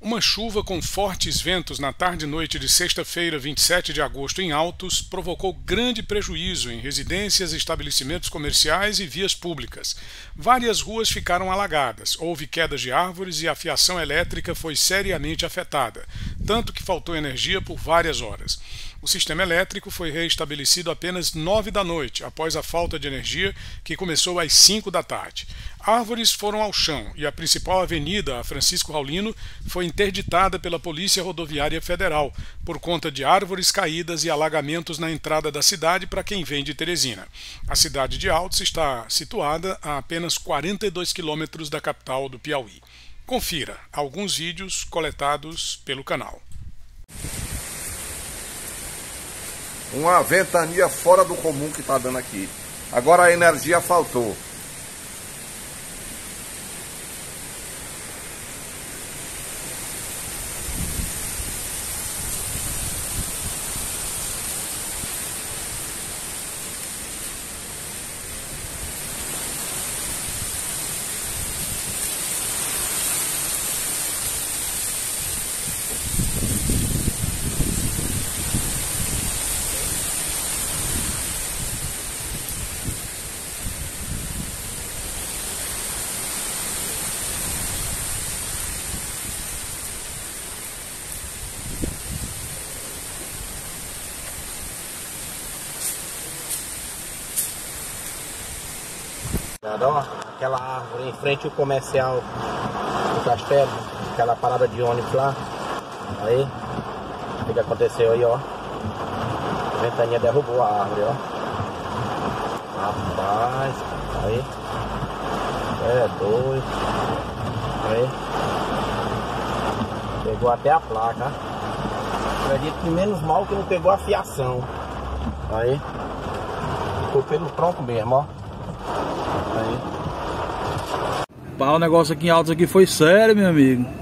Uma chuva com fortes ventos na tarde e noite de sexta-feira, 27 de agosto, em Altos, provocou grande prejuízo em residências, estabelecimentos comerciais e vias públicas. Várias ruas ficaram alagadas, houve quedas de árvores e a fiação elétrica foi seriamente afetada, tanto que faltou energia por várias horas. O sistema elétrico foi reestabelecido apenas 9 da noite, após a falta de energia, que começou às 5 da tarde. Árvores foram ao chão e a principal avenida, a Francisco Raulino, foi interditada pela Polícia Rodoviária Federal, por conta de árvores caídas e alagamentos na entrada da cidade para quem vem de Teresina. A cidade de Altos está situada a apenas 42 quilômetros da capital do Piauí. Confira alguns vídeos coletados pelo canal. Uma ventania fora do comum que está dando aqui. Agora a energia faltou. Ó, aquela árvore em frente ao comercial do castelo, aquela parada de ônibus lá. Aí, o que aconteceu aí, ó? A ventania derrubou a árvore, ó. Rapaz, aí. É doido. Aí. Pegou até a placa. Acredito que menos mal que não pegou a fiação. Aí. Ficou pelo tronco mesmo, ó. Aí. O negócio aqui em Altos aqui foi sério, meu amigo.